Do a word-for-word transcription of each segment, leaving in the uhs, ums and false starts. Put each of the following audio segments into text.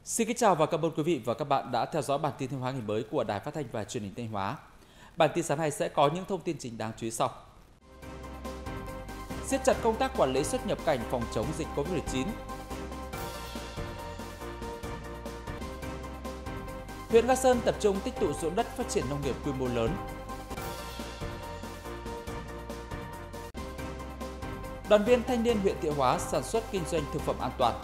Xin kính chào và cảm ơn quý vị và các bạn đã theo dõi bản tin Thanh Hóa ngày mới của Đài Phát thanh và Truyền hình Thanh Hóa. Bản tin sáng nay sẽ có những thông tin chính đáng chú ý sau. Siết chặt công tác quản lý xuất nhập cảnh phòng chống dịch Covid mười chín. Huyện Nga Sơn tập trung tích tụ ruộng đất phát triển nông nghiệp quy mô lớn. Đoàn viên thanh niên huyện Thiệu Hóa sản xuất kinh doanh thực phẩm an toàn.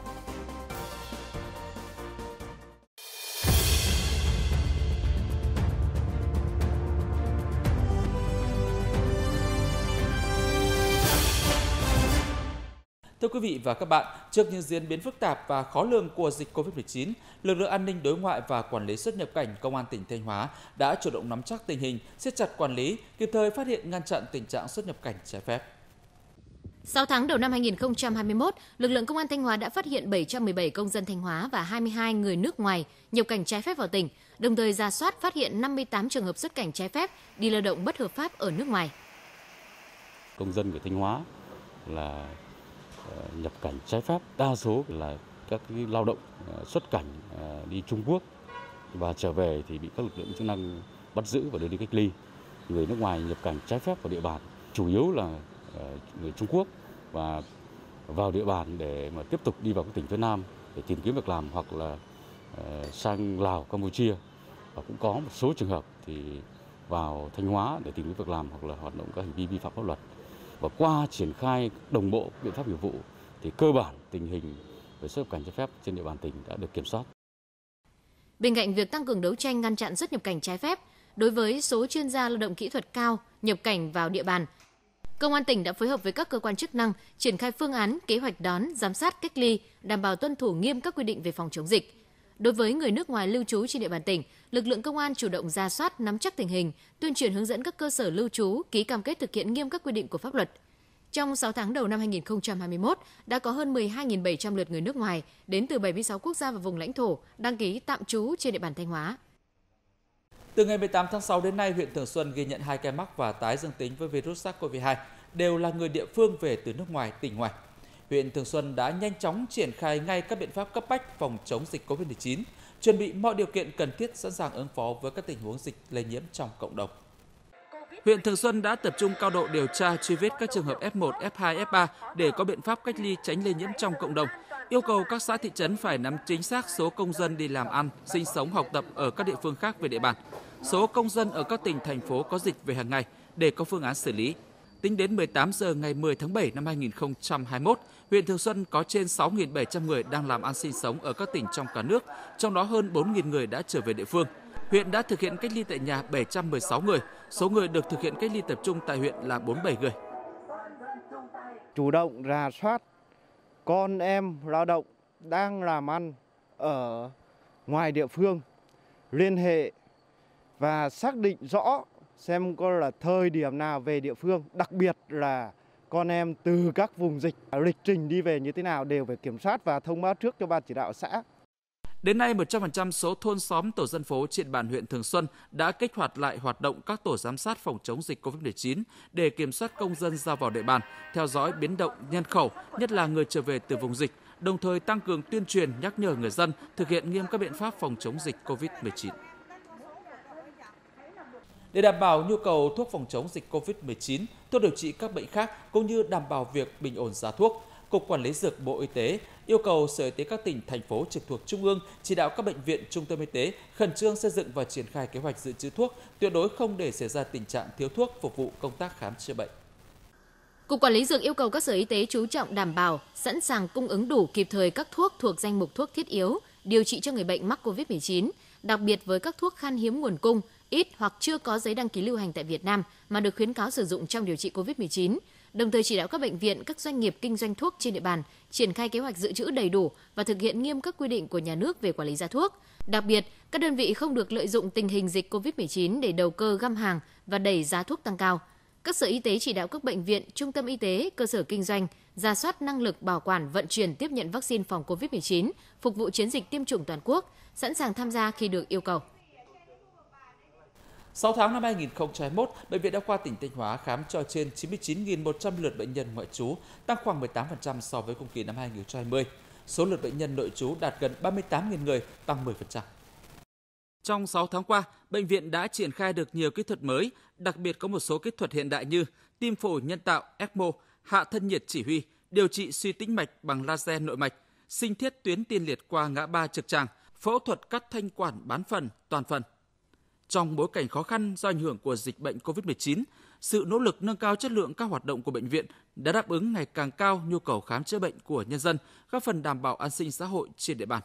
Thưa quý vị và các bạn, trước những diễn biến phức tạp và khó lường của dịch Covid mười chín, lực lượng an ninh đối ngoại và quản lý xuất nhập cảnh Công an tỉnh Thanh Hóa đã chủ động nắm chắc tình hình, siết chặt quản lý, kịp thời phát hiện ngăn chặn tình trạng xuất nhập cảnh trái phép. sáu tháng đầu năm hai nghìn không trăm hai mươi mốt, lực lượng Công an Thanh Hóa đã phát hiện bảy trăm mười bảy công dân Thanh Hóa và hai mươi hai người nước ngoài nhập cảnh trái phép vào tỉnh, đồng thời rà soát phát hiện năm mươi tám trường hợp xuất cảnh trái phép đi lao động bất hợp pháp ở nước ngoài. Công dân của Thanh Hóa là nhập cảnh trái phép, đa số là các cái lao động xuất cảnh đi Trung Quốc và trở về thì bị các lực lượng chức năng bắt giữ và đưa đi cách ly. Người nước ngoài nhập cảnh trái phép vào địa bàn chủ yếu là người Trung Quốc và vào địa bàn để mà tiếp tục đi vào các tỉnh phía Nam để tìm kiếm việc làm hoặc là sang Lào, Campuchia, và cũng có một số trường hợp thì vào Thanh Hóa để tìm kiếm việc làm hoặc là hoạt động các hành vi vi phạm pháp luật. Và qua triển khai đồng bộ biện pháp nghiệp vụ thì cơ bản tình hình về xuất nhập cảnh trái phép trên địa bàn tỉnh đã được kiểm soát. Bên cạnh việc tăng cường đấu tranh ngăn chặn xuất nhập cảnh trái phép, đối với số chuyên gia lao động kỹ thuật cao nhập cảnh vào địa bàn, Công an tỉnh đã phối hợp với các cơ quan chức năng triển khai phương án, kế hoạch đón, giám sát, cách ly, đảm bảo tuân thủ nghiêm các quy định về phòng chống dịch. Đối với người nước ngoài lưu trú trên địa bàn tỉnh, lực lượng công an chủ động rà soát, nắm chắc tình hình, tuyên truyền hướng dẫn các cơ sở lưu trú ký cam kết thực hiện nghiêm các quy định của pháp luật. Trong sáu tháng đầu năm hai nghìn không trăm hai mươi mốt, đã có hơn mười hai nghìn bảy trăm lượt người nước ngoài đến từ bảy mươi sáu quốc gia và vùng lãnh thổ đăng ký tạm trú trên địa bàn Thanh Hóa. Từ ngày mười tám tháng sáu đến nay, huyện Thường Xuân ghi nhận hai ca mắc và tái dương tính với virus SARS-xê o vê hai, đều là người địa phương về từ nước ngoài, tỉnh ngoài. Huyện Thường Xuân đã nhanh chóng triển khai ngay các biện pháp cấp bách phòng chống dịch Covid mười chín, chuẩn bị mọi điều kiện cần thiết sẵn sàng ứng phó với các tình huống dịch lây nhiễm trong cộng đồng. Huyện Thường Xuân đã tập trung cao độ điều tra truy vết các trường hợp ép một, ép hai, ép ba để có biện pháp cách ly tránh lây nhiễm trong cộng đồng. Yêu cầu các xã thị trấn phải nắm chính xác số công dân đi làm ăn, sinh sống, học tập ở các địa phương khác về địa bàn, số công dân ở các tỉnh, thành phố có dịch về hàng ngày để có phương án xử lý. Tính đến mười tám giờ ngày mười tháng bảy năm hai nghìn không trăm hai mươi mốt, huyện Thường Xuân có trên sáu nghìn bảy trăm người đang làm ăn sinh sống ở các tỉnh trong cả nước, trong đó hơn bốn nghìn người đã trở về địa phương. Huyện đã thực hiện cách ly tại nhà bảy trăm mười sáu người, số người được thực hiện cách ly tập trung tại huyện là bốn mươi bảy người. Chủ động rà soát con em lao động đang làm ăn ở ngoài địa phương, liên hệ và xác định rõ xem có là thời điểm nào về địa phương, đặc biệt là con em từ các vùng dịch, lịch trình đi về như thế nào đều phải kiểm soát và thông báo trước cho ban chỉ đạo xã. Đến nay, một trăm phần trăm số thôn xóm tổ dân phố trên bàn huyện Thường Xuân đã kích hoạt lại hoạt động các tổ giám sát phòng chống dịch Covid mười chín để kiểm soát công dân ra vào địa bàn, theo dõi biến động nhân khẩu, nhất là người trở về từ vùng dịch, đồng thời tăng cường tuyên truyền nhắc nhở người dân thực hiện nghiêm các biện pháp phòng chống dịch Covid mười chín. Để đảm bảo nhu cầu thuốc phòng chống dịch Covid mười chín, thuốc điều trị các bệnh khác cũng như đảm bảo việc bình ổn giá thuốc, Cục Quản lý Dược Bộ Y tế yêu cầu Sở Y tế các tỉnh, thành phố trực thuộc Trung ương chỉ đạo các bệnh viện, trung tâm y tế khẩn trương xây dựng và triển khai kế hoạch dự trữ thuốc, tuyệt đối không để xảy ra tình trạng thiếu thuốc phục vụ công tác khám chữa bệnh. Cục Quản lý Dược yêu cầu các sở y tế chú trọng đảm bảo sẵn sàng cung ứng đủ kịp thời các thuốc thuộc danh mục thuốc thiết yếu điều trị cho người bệnh mắc Covid mười chín, đặc biệt với các thuốc khan hiếm nguồn cung, ít hoặc chưa có giấy đăng ký lưu hành tại Việt Nam mà được khuyến cáo sử dụng trong điều trị Covid mười chín. Đồng thời chỉ đạo các bệnh viện, các doanh nghiệp kinh doanh thuốc trên địa bàn triển khai kế hoạch dự trữ đầy đủ và thực hiện nghiêm các quy định của nhà nước về quản lý giá thuốc. Đặc biệt, các đơn vị không được lợi dụng tình hình dịch Covid mười chín để đầu cơ găm hàng và đẩy giá thuốc tăng cao. Các sở y tế chỉ đạo các bệnh viện, trung tâm y tế, cơ sở kinh doanh rà soát năng lực bảo quản, vận chuyển, tiếp nhận vaccine phòng Covid mười chín, phục vụ chiến dịch tiêm chủng toàn quốc, sẵn sàng tham gia khi được yêu cầu. sáu tháng năm hai nghìn không trăm hai mươi mốt, Bệnh viện Đa khoa tỉnh Thanh Hóa khám cho trên chín mươi chín nghìn một trăm lượt bệnh nhân ngoại trú, tăng khoảng mười tám phần trăm so với cùng kỳ năm hai nghìn không trăm hai mươi. Số lượt bệnh nhân nội trú đạt gần ba mươi tám nghìn người, tăng mười phần trăm. Trong sáu tháng qua, bệnh viện đã triển khai được nhiều kỹ thuật mới, đặc biệt có một số kỹ thuật hiện đại như tim phổi nhân tạo e xê mô, hạ thân nhiệt chỉ huy, điều trị suy tĩnh mạch bằng laser nội mạch, sinh thiết tuyến tiên liệt qua ngã ba trực tràng, phẫu thuật cắt thanh quản bán phần, toàn phần. Trong bối cảnh khó khăn do ảnh hưởng của dịch bệnh cô vít mười chín, sự nỗ lực nâng cao chất lượng các hoạt động của bệnh viện đã đáp ứng ngày càng cao nhu cầu khám chữa bệnh của nhân dân, góp phần đảm bảo an sinh xã hội trên địa bàn.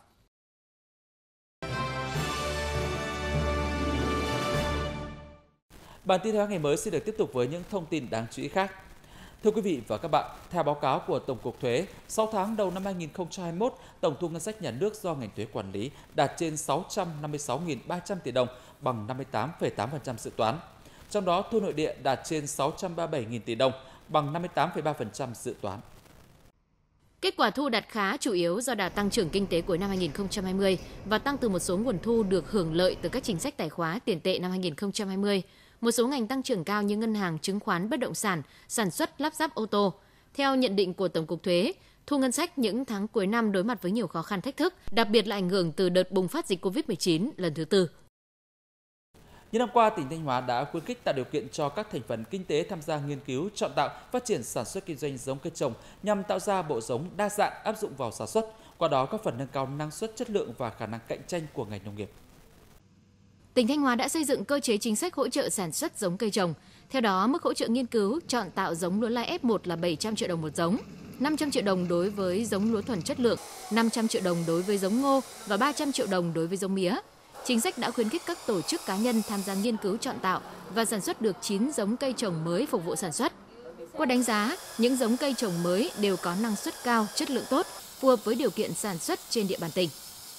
Bản tin theo ngày mới xin được tiếp tục với những thông tin đáng chú ý khác. Thưa quý vị và các bạn, theo báo cáo của Tổng cục Thuế, sáu tháng đầu năm hai nghìn không trăm hai mươi mốt, tổng thu ngân sách nhà nước do ngành thuế quản lý đạt trên sáu trăm năm mươi sáu nghìn ba trăm tỷ đồng, bằng năm mươi tám phẩy tám phần trăm dự toán. Trong đó, thu nội địa đạt trên sáu trăm ba mươi bảy nghìn tỷ đồng, bằng năm mươi tám phẩy ba phần trăm dự toán. Kết quả thu đạt khá chủ yếu do đà tăng trưởng kinh tế cuối năm hai nghìn không trăm hai mươi và tăng từ một số nguồn thu được hưởng lợi từ các chính sách tài khóa tiền tệ năm hai nghìn không trăm hai mươi. Một số ngành tăng trưởng cao như ngân hàng, chứng khoán, bất động sản, sản xuất, lắp ráp ô tô. Theo nhận định của Tổng cục Thuế, thu ngân sách những tháng cuối năm đối mặt với nhiều khó khăn thách thức, đặc biệt là ảnh hưởng từ đợt bùng phát dịch cô vít mười chín lần thứ tư. Những năm qua, tỉnh Thanh Hóa đã khuyến khích tạo điều kiện cho các thành phần kinh tế tham gia nghiên cứu, chọn tạo, phát triển sản xuất kinh doanh giống cây trồng nhằm tạo ra bộ giống đa dạng áp dụng vào sản xuất, qua đó góp phần nâng cao năng suất, chất lượng và khả năng cạnh tranh của ngành nông nghiệp. Tỉnh Thanh Hóa đã xây dựng cơ chế chính sách hỗ trợ sản xuất giống cây trồng. Theo đó, mức hỗ trợ nghiên cứu, chọn tạo giống lúa lai ép một là bảy trăm triệu đồng một giống, năm trăm triệu đồng đối với giống lúa thuần chất lượng, năm trăm triệu đồng đối với giống ngô và ba trăm triệu đồng đối với giống mía. Chính sách đã khuyến khích các tổ chức cá nhân tham gia nghiên cứu chọn tạo và sản xuất được chín giống cây trồng mới phục vụ sản xuất. Qua đánh giá, những giống cây trồng mới đều có năng suất cao, chất lượng tốt, phù hợp với điều kiện sản xuất trên địa bàn tỉnh.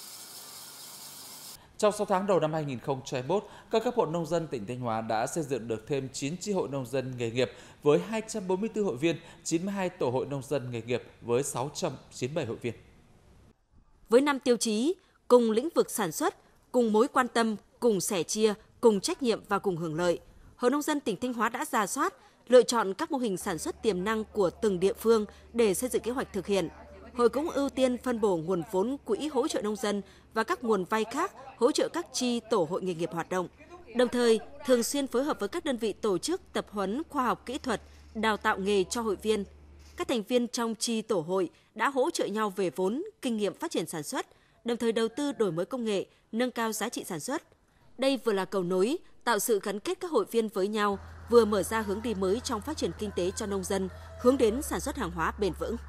Trong sáu tháng đầu năm hai nghìn không trăm hai mươi mốt, các cấp hội nông dân tỉnh Thanh Hóa đã xây dựng được thêm chín chi hội nông dân nghề nghiệp với hai trăm bốn mươi tư hội viên, chín mươi hai tổ hội nông dân nghề nghiệp với sáu trăm chín mươi bảy hội viên. Với năm tiêu chí, cùng lĩnh vực sản xuất, cùng mối quan tâm, cùng sẻ chia, cùng trách nhiệm và cùng hưởng lợi, Hội nông dân tỉnh Thanh Hóa đã rà soát, lựa chọn các mô hình sản xuất tiềm năng của từng địa phương để xây dựng kế hoạch thực hiện. Hội cũng ưu tiên phân bổ nguồn vốn quỹ hỗ trợ nông dân và các nguồn vay khác hỗ trợ các chi tổ hội nghề nghiệp hoạt động. Đồng thời, thường xuyên phối hợp với các đơn vị tổ chức tập huấn khoa học kỹ thuật, đào tạo nghề cho hội viên. Các thành viên trong chi tổ hội đã hỗ trợ nhau về vốn, kinh nghiệm phát triển sản xuất, đồng thời đầu tư đổi mới công nghệ, nâng cao giá trị sản xuất. Đây vừa là cầu nối, tạo sự gắn kết các hội viên với nhau, vừa mở ra hướng đi mới trong phát triển kinh tế cho nông dân, hướng đến sản xuất hàng hóa bền vững.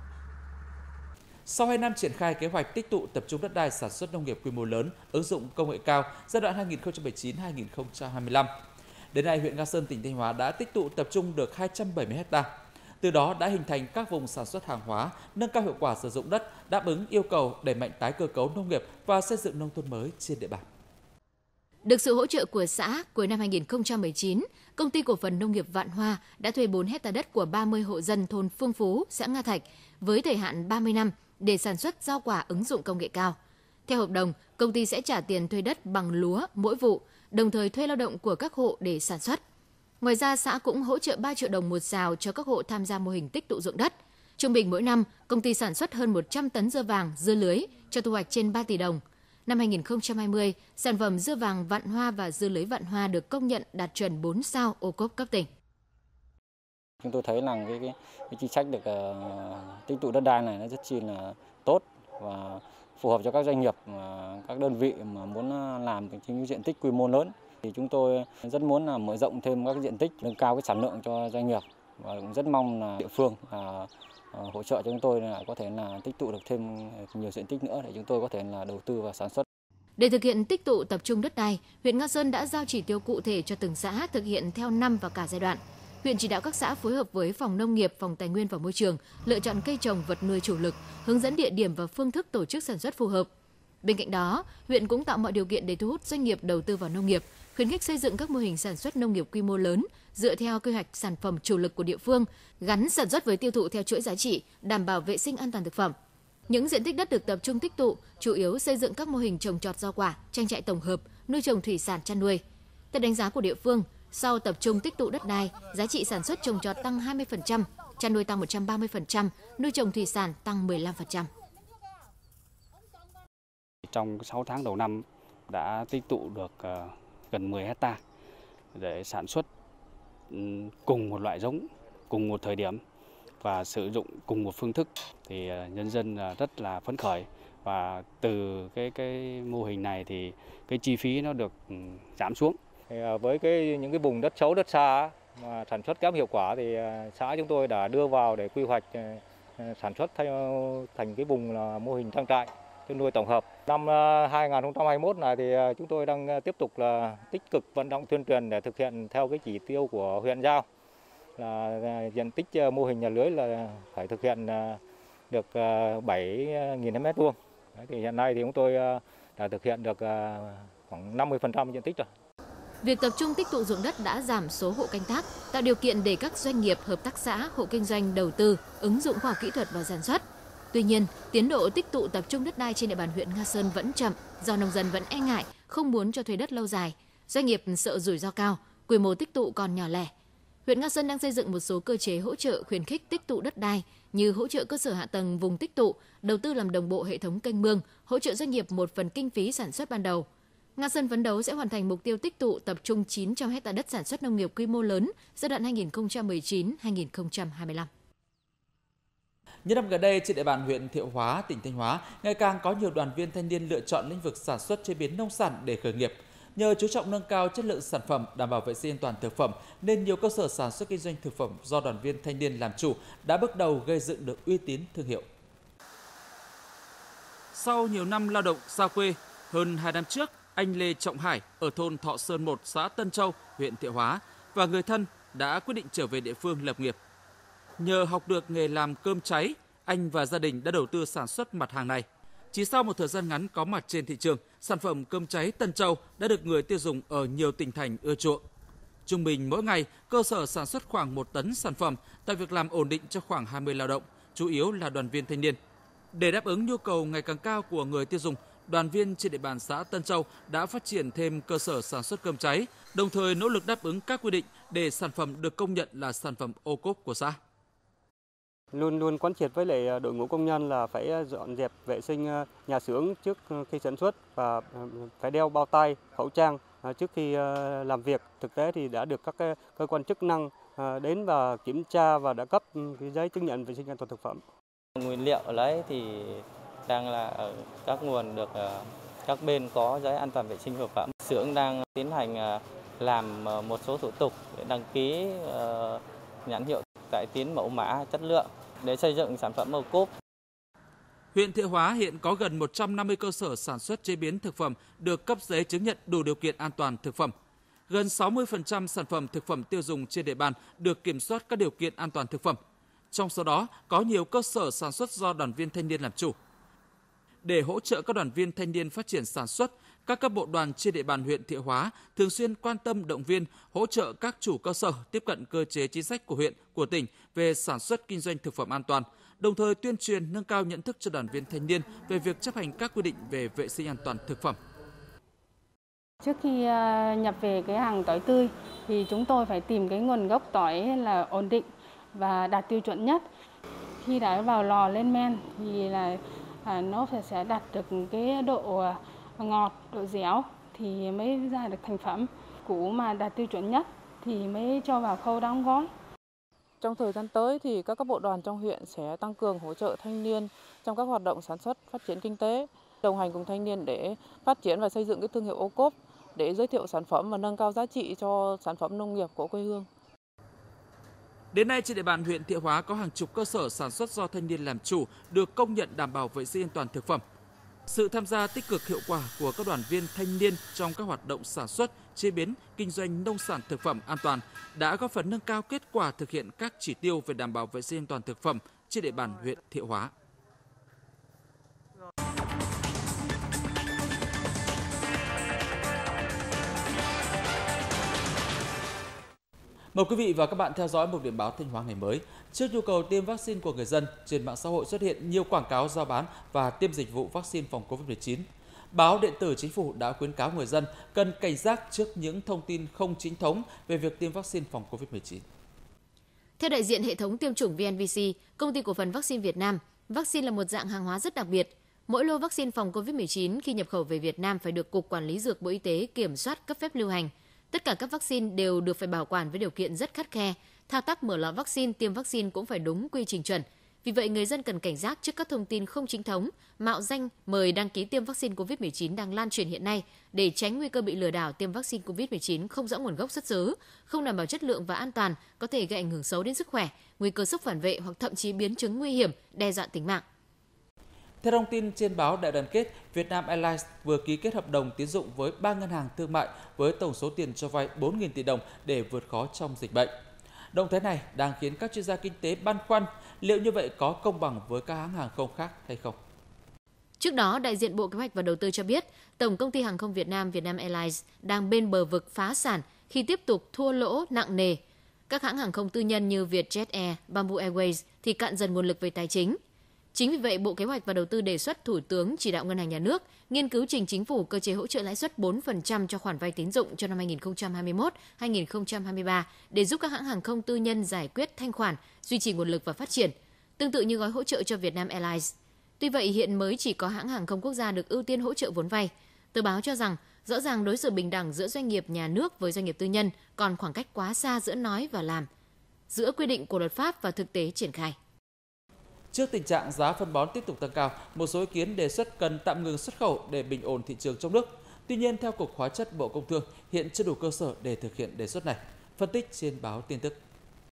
Sau hai năm triển khai kế hoạch tích tụ tập trung đất đai sản xuất nông nghiệp quy mô lớn, ứng dụng công nghệ cao giai đoạn hai nghìn không trăm mười chín đến hai nghìn không trăm hai mươi lăm, đến nay huyện Nga Sơn, tỉnh Thanh Hóa đã tích tụ tập trung được hai trăm bảy mươi héc ta. Từ đó đã hình thành các vùng sản xuất hàng hóa, nâng cao hiệu quả sử dụng đất, đáp ứng yêu cầu đẩy mạnh tái cơ cấu nông nghiệp và xây dựng nông thôn mới trên địa bàn. Được sự hỗ trợ của xã, cuối năm hai nghìn không trăm mười chín, Công ty Cổ phần Nông nghiệp Vạn Hoa đã thuê bốn héc ta đất của ba mươi hộ dân thôn Phương Phú, xã Nga Thạch với thời hạn ba mươi năm để sản xuất rau quả ứng dụng công nghệ cao. Theo hợp đồng, công ty sẽ trả tiền thuê đất bằng lúa mỗi vụ, đồng thời thuê lao động của các hộ để sản xuất. Ngoài ra, xã cũng hỗ trợ ba triệu đồng một sào cho các hộ tham gia mô hình tích tụ ruộng đất. Trung bình mỗi năm, công ty sản xuất hơn một trăm tấn dưa vàng, dưa lưới cho thu hoạch trên ba tỷ đồng. Năm hai nghìn không trăm hai mươi, sản phẩm dưa vàng Vạn Hoa và dưa lưới Vạn Hoa được công nhận đạt chuẩn bốn sao ô cốp cấp tỉnh. Chúng tôi thấy là cái, cái, cái chính sách được uh, tích tụ đất đai này nó rất chi là tốt và phù hợp cho các doanh nghiệp, uh, các đơn vị mà muốn làm những diện tích quy mô lớn. Thì chúng tôi rất muốn là mở rộng thêm các diện tích, nâng cao cái sản lượng cho doanh nghiệp và cũng rất mong là địa phương uh, uh, hỗ trợ cho chúng tôi là có thể là tích tụ được thêm nhiều diện tích nữa để chúng tôi có thể là đầu tư vào sản xuất. Để thực hiện tích tụ tập trung đất đai, huyện Nga Sơn đã giao chỉ tiêu cụ thể cho từng xã thực hiện theo năm và cả giai đoạn. Huyện chỉ đạo các xã phối hợp với Phòng Nông nghiệp, Phòng Tài nguyên và Môi trường, lựa chọn cây trồng vật nuôi chủ lực, hướng dẫn địa điểm và phương thức tổ chức sản xuất phù hợp. Bên cạnh đó, huyện cũng tạo mọi điều kiện để thu hút doanh nghiệp đầu tư vào nông nghiệp, khuyến khích xây dựng các mô hình sản xuất nông nghiệp quy mô lớn dựa theo quy hoạch sản phẩm chủ lực của địa phương, gắn sản xuất với tiêu thụ theo chuỗi giá trị, đảm bảo vệ sinh an toàn thực phẩm. Những diện tích đất được tập trung tích tụ chủ yếu xây dựng các mô hình trồng trọt rau quả, trang trại tổng hợp, nuôi trồng thủy sản chăn nuôi. Theo đánh giá của địa phương, sau tập trung tích tụ đất đai, giá trị sản xuất trồng trọt tăng hai mươi phần trăm, chăn nuôi tăng một trăm ba mươi phần trăm, nuôi trồng thủy sản tăng mười lăm phần trăm. trong sáu tháng đầu năm đã tích tụ được gần mười hecta để sản xuất cùng một loại giống, cùng một thời điểm và sử dụng cùng một phương thức, thì nhân dân rất là phấn khởi. Và từ cái cái mô hình này thì cái chi phí nó được giảm xuống. Với cái những cái vùng đất xấu, đất xa mà sản xuất kém hiệu quả thì xã chúng tôi đã đưa vào để quy hoạch sản xuất theo thành cái vùng là mô hình trang trại chăn nuôi tổng hợp. Năm hai nghìn không trăm hai mươi mốt này thì chúng tôi đang tiếp tục là tích cực vận động tuyên truyền để thực hiện theo cái chỉ tiêu của huyện giao là diện tích mô hình nhà lưới là phải thực hiện được bảy nghìn mét vuông. Thì hiện nay thì chúng tôi đã thực hiện được khoảng năm mươi phần trăm diện tích rồi. Việc tập trung tích tụ ruộng đất đã giảm số hộ canh tác, tạo điều kiện để các doanh nghiệp, hợp tác xã, hộ kinh doanh đầu tư, ứng dụng khoa học kỹ thuật vào sản xuất. Tuy nhiên, tiến độ tích tụ tập trung đất đai trên địa bàn huyện Nga Sơn vẫn chậm do nông dân vẫn e ngại, không muốn cho thuê đất lâu dài. Doanh nghiệp sợ rủi ro cao, quy mô tích tụ còn nhỏ lẻ. Huyện Nga Sơn đang xây dựng một số cơ chế hỗ trợ khuyến khích tích tụ đất đai như hỗ trợ cơ sở hạ tầng vùng tích tụ, đầu tư làm đồng bộ hệ thống kênh mương, hỗ trợ doanh nghiệp một phần kinh phí sản xuất ban đầu. Nga Sơn phấn đấu sẽ hoàn thành mục tiêu tích tụ tập trung chín trăm héc ta đất sản xuất nông nghiệp quy mô lớn giai đoạn hai nghìn không trăm mười chín đến hai nghìn không trăm hai mươi lăm. Những năm gần đây, trên địa bàn huyện Thiệu Hóa, tỉnh Thanh Hóa, ngày càng có nhiều đoàn viên thanh niên lựa chọn lĩnh vực sản xuất chế biến nông sản để khởi nghiệp. Nhờ chú trọng nâng cao chất lượng sản phẩm, đảm bảo vệ sinh an toàn thực phẩm, nên nhiều cơ sở sản xuất kinh doanh thực phẩm do đoàn viên thanh niên làm chủ đã bước đầu gây dựng được uy tín thương hiệu. Sau nhiều năm lao động xa quê, hơn hai năm trước, anh Lê Trọng Hải ở thôn Thọ Sơn một, xã Tân Châu, huyện Thiệu Hóa và người thân đã quyết định trở về địa phương lập nghiệp. Nhờ học được nghề làm cơm cháy, anh và gia đình đã đầu tư sản xuất mặt hàng này. Chỉ sau một thời gian ngắn có mặt trên thị trường, sản phẩm cơm cháy Tân Châu đã được người tiêu dùng ở nhiều tỉnh thành ưa chuộng. Trung bình mỗi ngày, cơ sở sản xuất khoảng một tấn sản phẩm, tạo việc làm ổn định cho khoảng hai mươi lao động, chủ yếu là đoàn viên thanh niên. Để đáp ứng nhu cầu ngày càng cao của người tiêu dùng, đoàn viên trên địa bàn xã Tân Châu đã phát triển thêm cơ sở sản xuất cơm cháy, đồng thời nỗ lực đáp ứng các quy định để sản phẩm được công nhận là sản phẩm ô cốp của xã. Luôn luôn quán triệt với lại đội ngũ công nhân là phải dọn dẹp vệ sinh nhà xưởng trước khi sản xuất và phải đeo bao tay, khẩu trang trước khi làm việc. Thực tế thì đã được các cơ quan chức năng đến và kiểm tra và đã cấp cái giấy chứng nhận vệ sinh an toàn thực phẩm. Nguyên liệu lấy thì đang là ở các nguồn được các bên có giấy an toàn vệ sinh thực phẩm. Xưởng đang tiến hành làm một số thủ tục để đăng ký nhãn hiệu, cải tiến mẫu mã, chất lượng để xây dựng sản phẩm ô cốp. Huyện Thiệu Hóa hiện có gần một trăm năm mươi cơ sở sản xuất chế biến thực phẩm được cấp giấy chứng nhận đủ điều kiện an toàn thực phẩm. Gần sáu mươi phần trăm sản phẩm thực phẩm tiêu dùng trên địa bàn được kiểm soát các điều kiện an toàn thực phẩm. Trong số đó, có nhiều cơ sở sản xuất do đoàn viên thanh niên làm chủ. Để hỗ trợ các đoàn viên thanh niên phát triển sản xuất, các cấp bộ đoàn trên địa bàn huyện Thiệu Hóa thường xuyên quan tâm động viên, hỗ trợ các chủ cơ sở tiếp cận cơ chế chính sách của huyện, của tỉnh về sản xuất kinh doanh thực phẩm an toàn, đồng thời tuyên truyền nâng cao nhận thức cho đoàn viên thanh niên về việc chấp hành các quy định về vệ sinh an toàn thực phẩm. Trước khi nhập về cái hàng tỏi tươi thì chúng tôi phải tìm cái nguồn gốc tỏi là ổn định và đạt tiêu chuẩn nhất. Khi đã vào lò lên men thì là à, nó phải sẽ đạt được cái độ ngọt, độ dẻo thì mới ra được thành phẩm. Củ mà đạt tiêu chuẩn nhất thì mới cho vào khâu đóng gói. Trong thời gian tới thì các cấp bộ đoàn trong huyện sẽ tăng cường hỗ trợ thanh niên trong các hoạt động sản xuất, phát triển kinh tế, đồng hành cùng thanh niên để phát triển và xây dựng cái thương hiệu ô cốp, để giới thiệu sản phẩm và nâng cao giá trị cho sản phẩm nông nghiệp của quê hương. Đến nay, trên địa bàn huyện Thiệu Hóa có hàng chục cơ sở sản xuất do thanh niên làm chủ được công nhận đảm bảo vệ sinh an toàn thực phẩm. Sự tham gia tích cực hiệu quả của các đoàn viên thanh niên trong các hoạt động sản xuất, chế biến, kinh doanh nông sản thực phẩm an toàn đã góp phần nâng cao kết quả thực hiện các chỉ tiêu về đảm bảo vệ sinh an toàn thực phẩm trên địa bàn huyện Thiệu Hóa. Mời quý vị và các bạn theo dõi một điểm báo Thanh Hóa ngày mới. Trước nhu cầu tiêm vaccine của người dân, trên mạng xã hội xuất hiện nhiều quảng cáo rao bán và tiêm dịch vụ vaccine phòng Covid mười chín. Báo điện tử Chính phủ đã khuyến cáo người dân cần cảnh giác trước những thông tin không chính thống về việc tiêm vaccine phòng Covid mười chín. Theo đại diện hệ thống tiêm chủng vê en vê xê, công ty cổ phần vaccine Việt Nam, vaccine là một dạng hàng hóa rất đặc biệt. Mỗi lô vaccine phòng covid mười chín khi nhập khẩu về Việt Nam phải được Cục Quản lý Dược Bộ Y tế kiểm soát cấp phép lưu hành. Tất cả các vaccine đều được phải bảo quản với điều kiện rất khắt khe. Thao tác mở lọ vaccine, tiêm vaccine cũng phải đúng quy trình chuẩn. Vì vậy, người dân cần cảnh giác trước các thông tin không chính thống, mạo danh mời đăng ký tiêm vaccine covid mười chín đang lan truyền hiện nay để tránh nguy cơ bị lừa đảo tiêm vaccine covid mười chín không rõ nguồn gốc xuất xứ, không đảm bảo chất lượng và an toàn, có thể gây ảnh hưởng xấu đến sức khỏe, nguy cơ sốc phản vệ hoặc thậm chí biến chứng nguy hiểm, đe dọa tính mạng. Theo thông tin trên báo Đại đoàn kết, Vietnam Airlines vừa ký kết hợp đồng tín dụng với ba ngân hàng thương mại với tổng số tiền cho vay bốn nghìn tỷ đồng để vượt khó trong dịch bệnh. Động thái này đang khiến các chuyên gia kinh tế băn khoăn liệu như vậy có công bằng với các hãng hàng không khác hay không. Trước đó, đại diện Bộ Kế hoạch và Đầu tư cho biết, Tổng công ty Hàng không Việt Nam Vietnam Airlines đang bên bờ vực phá sản khi tiếp tục thua lỗ nặng nề. Các hãng hàng không tư nhân như Vietjet Air, Bamboo Airways thì cạn dần nguồn lực về tài chính. Chính vì vậy, Bộ Kế hoạch và Đầu tư đề xuất Thủ tướng chỉ đạo Ngân hàng Nhà nước nghiên cứu trình Chính phủ cơ chế hỗ trợ lãi suất bốn phần trăm cho khoản vay tín dụng cho năm hai nghìn không trăm hai mươi mốt đến hai nghìn không trăm hai mươi ba để giúp các hãng hàng không tư nhân giải quyết thanh khoản, duy trì nguồn lực và phát triển, tương tự như gói hỗ trợ cho Vietnam Airlines. Tuy vậy, hiện mới chỉ có hãng hàng không quốc gia được ưu tiên hỗ trợ vốn vay. Tờ báo cho rằng, rõ ràng đối xử bình đẳng giữa doanh nghiệp nhà nước với doanh nghiệp tư nhân còn khoảng cách quá xa giữa nói và làm, giữa quy định của luật pháp và thực tế triển khai. Trước tình trạng giá phân bón tiếp tục tăng cao, một số ý kiến đề xuất cần tạm ngừng xuất khẩu để bình ổn thị trường trong nước. Tuy nhiên, theo Cục Hóa chất Bộ Công Thương, hiện chưa đủ cơ sở để thực hiện đề xuất này. Phân tích trên báo Tin tức.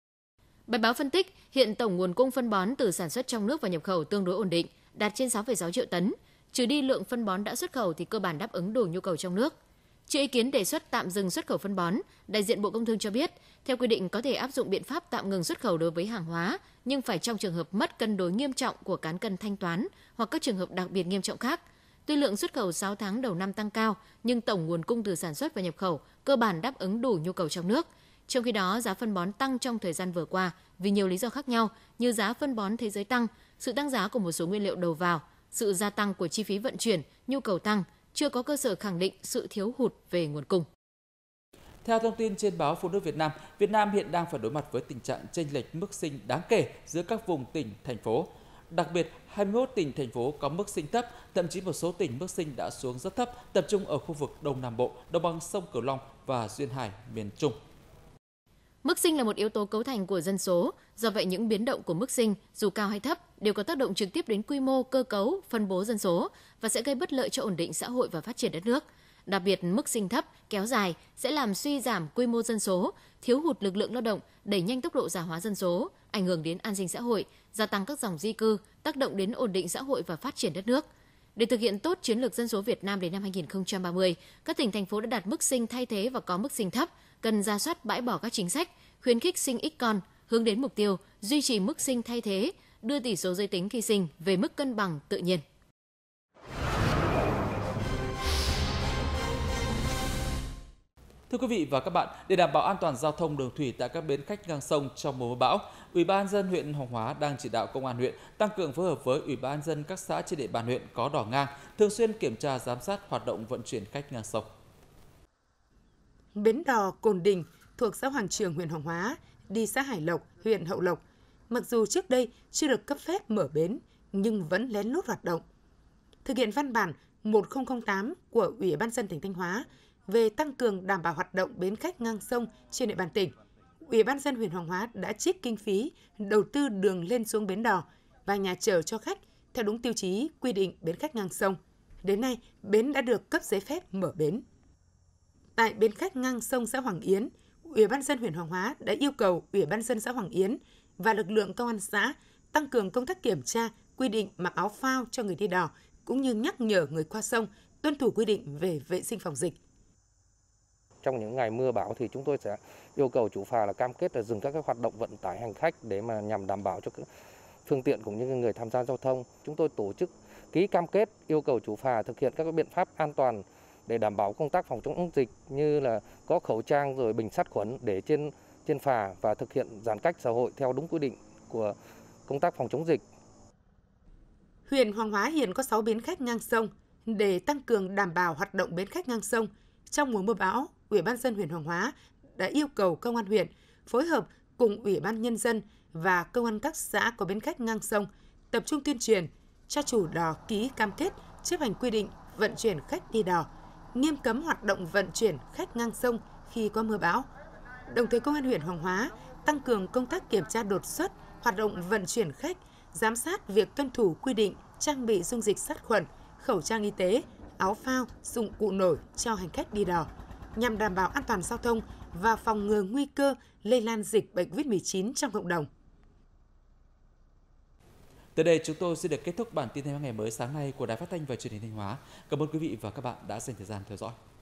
Bài báo phân tích, hiện tổng nguồn cung phân bón từ sản xuất trong nước và nhập khẩu tương đối ổn định, đạt trên sáu phẩy sáu triệu tấn. Trừ đi lượng phân bón đã xuất khẩu thì cơ bản đáp ứng đủ nhu cầu trong nước. Trước ý kiến đề xuất tạm dừng xuất khẩu phân bón, đại diện Bộ Công Thương cho biết, theo quy định có thể áp dụng biện pháp tạm ngừng xuất khẩu đối với hàng hóa, nhưng phải trong trường hợp mất cân đối nghiêm trọng của cán cân thanh toán hoặc các trường hợp đặc biệt nghiêm trọng khác. Tuy lượng xuất khẩu sáu tháng đầu năm tăng cao, nhưng tổng nguồn cung từ sản xuất và nhập khẩu cơ bản đáp ứng đủ nhu cầu trong nước. Trong khi đó, giá phân bón tăng trong thời gian vừa qua vì nhiều lý do khác nhau như giá phân bón thế giới tăng, sự tăng giá của một số nguyên liệu đầu vào, sự gia tăng của chi phí vận chuyển, nhu cầu tăng, chưa có cơ sở khẳng định sự thiếu hụt về nguồn cung. Theo thông tin trên báo Phụ nữ Việt Nam, Việt Nam hiện đang phải đối mặt với tình trạng chênh lệch mức sinh đáng kể giữa các vùng tỉnh, thành phố. Đặc biệt, hai mươi mốt tỉnh, thành phố có mức sinh thấp, thậm chí một số tỉnh mức sinh đã xuống rất thấp, tập trung ở khu vực Đông Nam Bộ, đồng bằng sông Cửu Long và duyên hải miền Trung. Mức sinh là một yếu tố cấu thành của dân số, do vậy những biến động của mức sinh, dù cao hay thấp, đều có tác động trực tiếp đến quy mô, cơ cấu, phân bố dân số và sẽ gây bất lợi cho ổn định xã hội và phát triển đất nước. Đặc biệt, mức sinh thấp, kéo dài sẽ làm suy giảm quy mô dân số, thiếu hụt lực lượng lao động, đẩy nhanh tốc độ già hóa dân số, ảnh hưởng đến an sinh xã hội, gia tăng các dòng di cư, tác động đến ổn định xã hội và phát triển đất nước. Để thực hiện tốt chiến lược dân số Việt Nam đến năm hai nghìn không trăm ba mươi, các tỉnh, thành phố đã đạt mức sinh thay thế và có mức sinh thấp, cần rà soát bãi bỏ các chính sách, khuyến khích sinh ít con, hướng đến mục tiêu duy trì mức sinh thay thế, đưa tỷ số giới tính khi sinh về mức cân bằng tự nhiên. Thưa quý vị và các bạn, để đảm bảo an toàn giao thông đường thủy tại các bến khách ngang sông trong mùa mưa bão, Ủy ban nhân dân huyện Hoàng Hóa đang chỉ đạo Công an huyện tăng cường phối hợp với Ủy ban nhân dân các xã trên địa bàn huyện có đò ngang, thường xuyên kiểm tra giám sát hoạt động vận chuyển khách ngang sông. Bến đò Cồn Đình thuộc xã Hoàng Trường, huyện Hoàng Hóa, đi xã Hải Lộc, huyện Hậu Lộc, mặc dù trước đây chưa được cấp phép mở bến nhưng vẫn lén lút hoạt động. Thực hiện văn bản một nghìn không trăm tám của Ủy ban nhân dân tỉnh Thanh Hóa về tăng cường đảm bảo hoạt động bến khách ngang sông trên địa bàn tỉnh, Ủy ban nhân dân huyện Hoàng Hóa đã trích kinh phí đầu tư đường lên xuống bến đò và nhà chờ cho khách theo đúng tiêu chí quy định bến khách ngang sông. Đến nay, bến đã được cấp giấy phép mở bến. Tại bến khách ngang sông xã Hoàng Yến, Ủy ban nhân dân huyện Hoàng Hóa đã yêu cầu Ủy ban nhân dân xã Hoàng Yến và lực lượng công an xã tăng cường công tác kiểm tra, quy định mặc áo phao cho người đi đò cũng như nhắc nhở người qua sông tuân thủ quy định về vệ sinh phòng dịch. Trong những ngày mưa bão thì chúng tôi sẽ yêu cầu chủ phà là cam kết là dừng các cái hoạt động vận tải hành khách để mà nhằm đảm bảo cho các phương tiện cũng như người tham gia giao thông. Chúng tôi tổ chức ký cam kết yêu cầu chủ phà thực hiện các cái biện pháp an toàn để đảm bảo công tác phòng chống dịch như là có khẩu trang rồi bình sát khuẩn để trên trên phà và thực hiện giãn cách xã hội theo đúng quy định của công tác phòng chống dịch. Huyện Hoàng Hóa hiện có sáu bến khách ngang sông. Để tăng cường đảm bảo hoạt động bến khách ngang sông trong mùa mưa bão, Ủy ban nhân dân huyện Hoàng Hóa đã yêu cầu Công an huyện phối hợp cùng Ủy ban nhân dân và công an các xã có bến khách ngang sông tập trung tuyên truyền, cho chủ đò ký cam kết chấp hành quy định vận chuyển khách đi đò, nghiêm cấm hoạt động vận chuyển khách ngang sông khi có mưa bão. Đồng thời, Công an huyện Hoàng Hóa tăng cường công tác kiểm tra đột xuất, hoạt động vận chuyển khách, giám sát việc tuân thủ quy định trang bị dung dịch sát khuẩn, khẩu trang y tế, áo phao, dụng cụ nổi cho hành khách đi đò, nhằm đảm bảo an toàn giao thông và phòng ngừa nguy cơ lây lan dịch bệnh covid mười chín trong cộng đồng. Tới đây chúng tôi xin được kết thúc bản tin Thanh Hóa ngày mới sáng nay của Đài Phát thanh và Truyền hình Thanh Hóa. Cảm ơn quý vị và các bạn đã dành thời gian theo dõi.